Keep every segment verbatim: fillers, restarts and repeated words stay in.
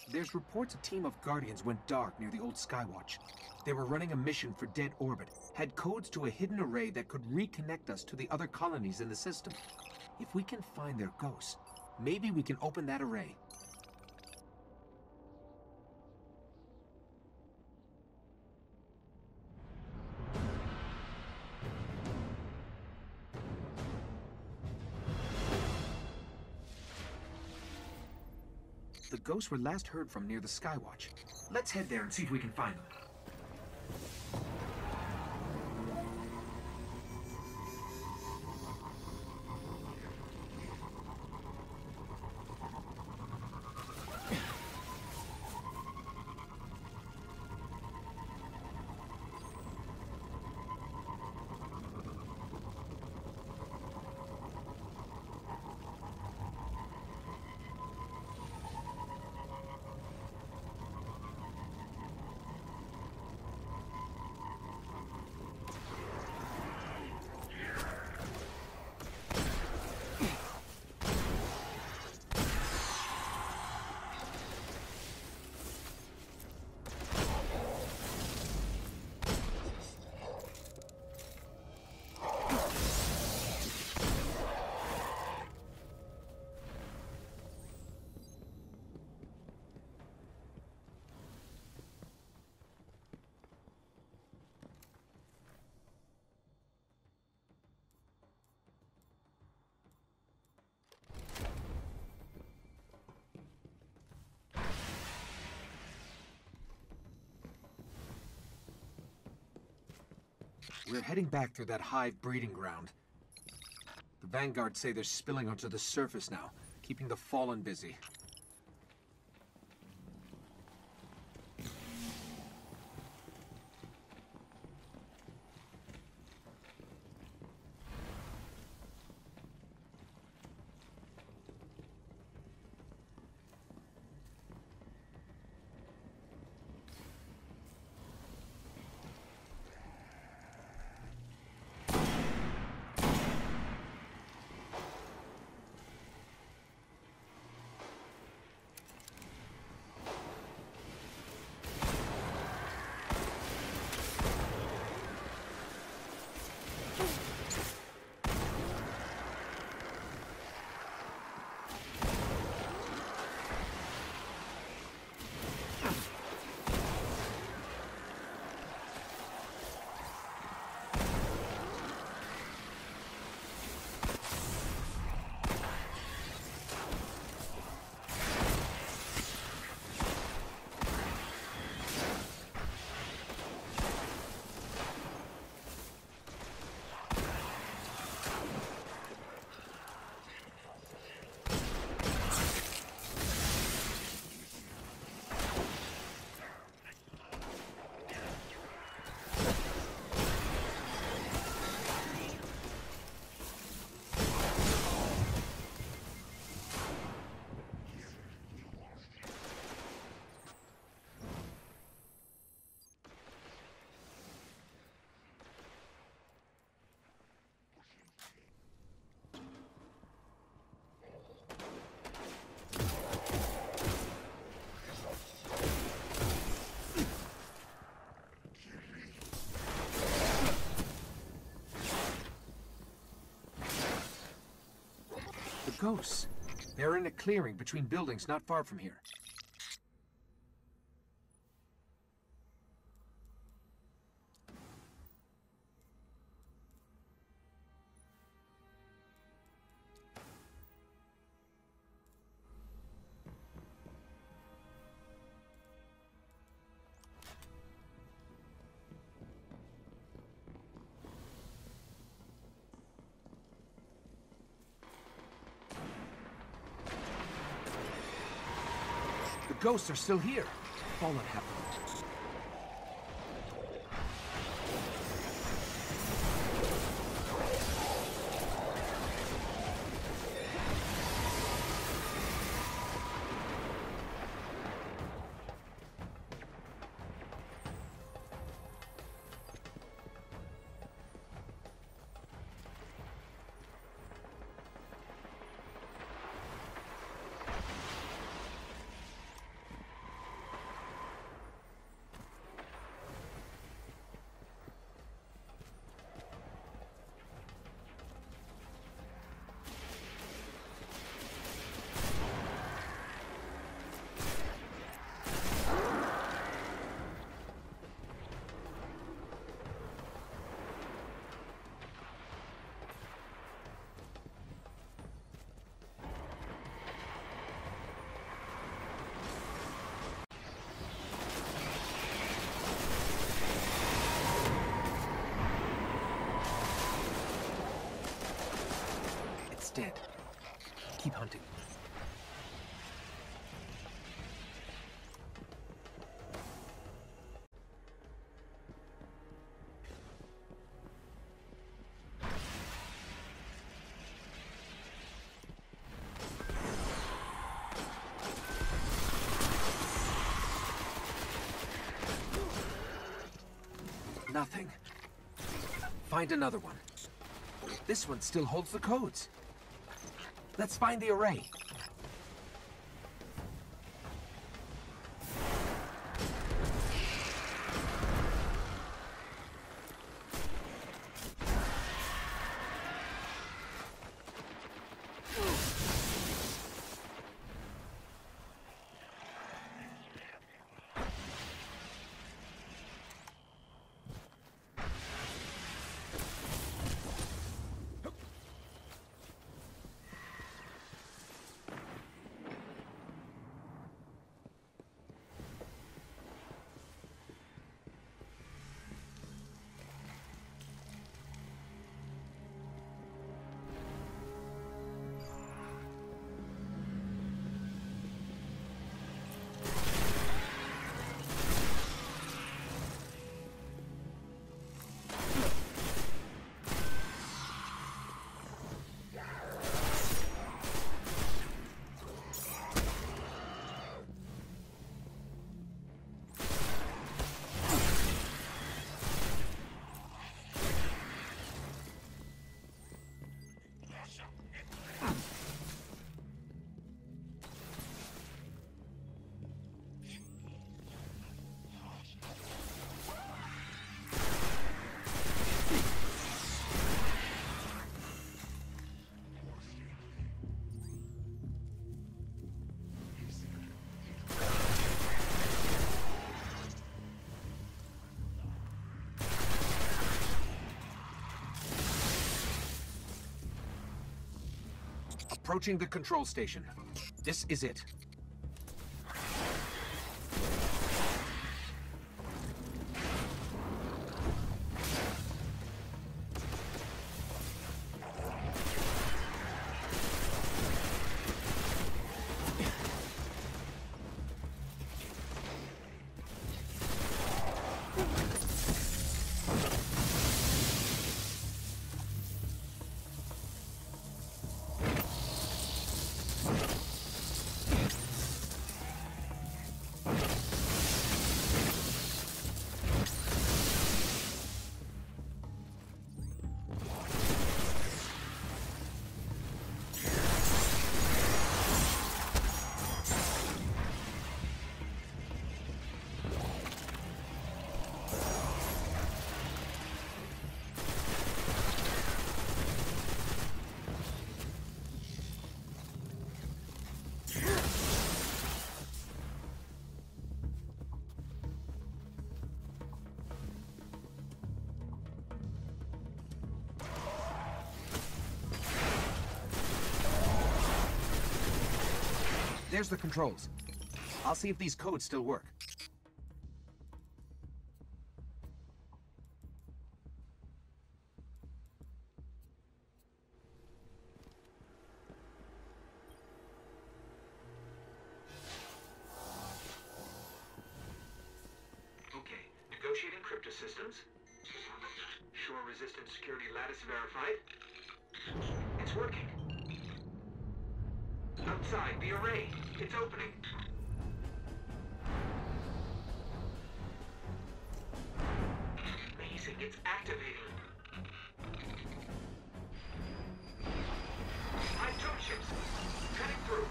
There's reports a team of Guardians went dark near the old Skywatch. They were running a mission for Dead Orbit, had codes to a hidden array that could reconnect us to the other colonies in the system. If we can find their ghosts, maybe we can open that array. The ghosts were last heard from near the Skywatch. Let's head there and see if we can find them. We're heading back through that hive breeding ground. The Vanguard say they're spilling onto the surface now, keeping the Fallen busy. Ghosts. They're in a clearing between buildings not far from here. The ghosts are still here. Fallen happened. dead. Keep hunting. Nothing. Find another one. This one still holds the codes. Let's find the array. Approaching the control station. This is it. There's the controls. I'll see if these codes still work. Okay, negotiating crypto systems. Shore resistant security lattice verified. It's working. Outside, the array. It's opening. Amazing, it's activating. Five drone ships. Cutting through.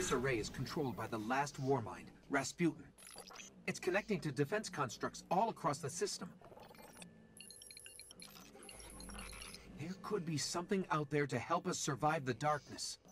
This array is controlled by the last Warmind, Rasputin. It's connecting to defense constructs all across the system. There could be something out there to help us survive the darkness.